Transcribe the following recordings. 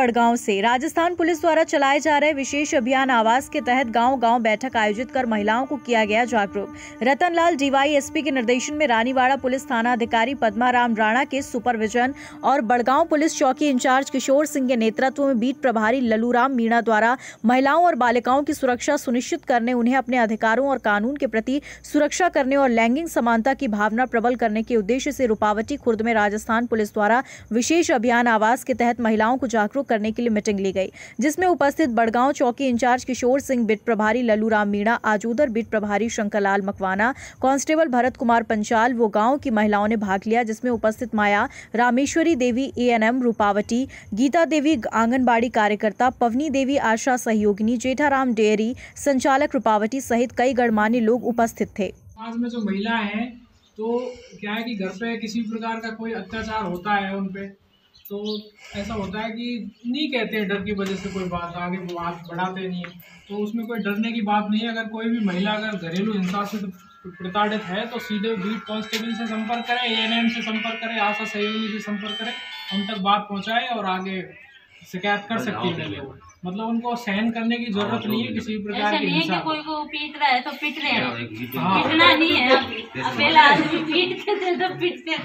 बड़गांव से राजस्थान पुलिस द्वारा चलाए जा रहे विशेष अभियान आवास के तहत गांव-गांव बैठक आयोजित कर महिलाओं को किया गया जागरूक। रतनलाल डीवाईएसपी के निर्देशन में रानीवाड़ा पुलिस थाना अधिकारी पद्माराम राणा के सुपरविजन और बड़गांव पुलिस चौकी इंचार्ज किशोर सिंह के नेतृत्व में बीट प्रभारी लल्लूराम मीणा द्वारा महिलाओं और बालिकाओं की सुरक्षा सुनिश्चित करने, उन्हें अपने अधिकारों और कानून के प्रति सुरक्षा करने और लैंगिक समानता की भावना प्रबल करने के उद्देश्य से रूपावटी खुर्द में राजस्थान पुलिस द्वारा विशेष अभियान आवास के तहत महिलाओं को जागरूक करने के लिए मीटिंग ली गई, जिसमें उपस्थित बड़गांव चौकी इंचार्ज किशोर सिंह, बिट प्रभारी लल्लूराम मीणा, आजूदर बिट प्रभारी शंकरलाल मकवाना, कांस्टेबल भरत कुमार पंचाल वो गांव की महिलाओं ने भाग लिया, जिसमें उपस्थित माया, रामेश्वरी देवी ANM रूपावटी, गीता देवी आंगनबाड़ी कार्यकर्ता, पवनी देवी आशा सहयोगिनी, जेठाराम डेयरी संचालक रूपावटी सहित कई गणमान्य लोग उपस्थित थे। समाज में जो महिला है तो क्या है कि घर पे किसी प्रकार का कोई अत्याचार होता है उन पे, तो ऐसा होता है कि नहीं कहते हैं, डर की वजह से कोई बात आगे बात बढ़ाते नहीं है, तो उसमें कोई डरने की बात नहीं है। अगर कोई भी महिला अगर घरेलू हिंसा से प्रताड़ित है तो सीधे बीट कांस्टेबल से संपर्क करें, ANM से संपर्क करें, आशा सहयोगी से संपर्क करें, उन तक बात पहुंचाए और आगे शिकायत कर सकती है। मतलब उनको सहन करने की जरूरत नहीं है किसी प्रकार की हिंसा। कोई को पीट रहा है तो पीट रहे हैं, पीटना नहीं है। पहले आदमी पीटते थे तो पीटते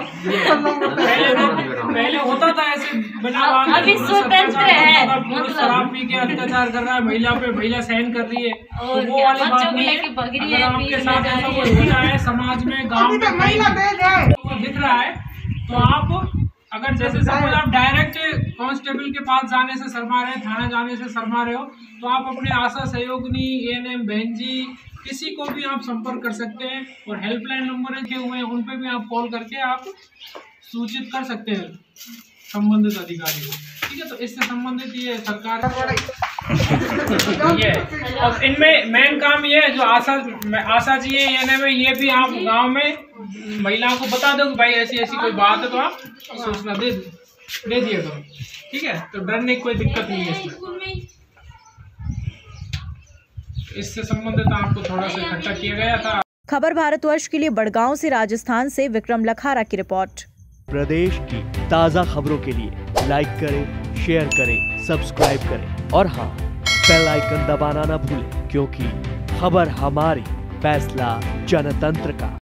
थे। पहले होता था ऐसे बिना बात, अभी स्वतंत्र है, शराब पी के अत्याचार कर रहा है महिला पे, महिला सहन कर रही है, तो वो वाली बात नहीं है। अगर आपके साथ ऐसा कोई होता है समाज में, गाँव में कहीं दिख रहा है, तो आप अगर जैसे सपोज आप डायरेक्ट कांस्टेबल के पास जाने से शर्मा रहे हैं, थाना जाने से शर्मा रहे हो, तो आप अपने आशा सहयोगिनी, ANM बहन जी, किसी को भी आप संपर्क कर सकते हैं। और हेल्पलाइन नंबर रखे हुए हैं, उन पे भी आप कॉल करके आप सूचित कर सकते हैं संबंधित अधिकारी को। ठीक है, तो इससे संबंधित ये सरकार ये अब इनमें मेन काम ये है, जो आशा जी है, ANM है, ये भी आप गांव में महिलाओं को बता दो कि भाई ऐसी ऐसी कोई बात है तो आप सूचना दे दिए करो। ठीक है, तो डरने की कोई दिक्कत नहीं है इसमें। इससे संबंधित आपको थोड़ा सा इकट्ठा किया गया था। खबर भारतवर्ष के लिए बड़गांव से राजस्थान से विक्रम लखारा की रिपोर्ट। प्रदेश की ताज़ा खबरों के लिए लाइक करें, शेयर करें, सब्सक्राइब करें और हाँ, बेल आइकन दबाना ना भूलें, क्योंकि खबर हमारी, फैसला जनतंत्र का।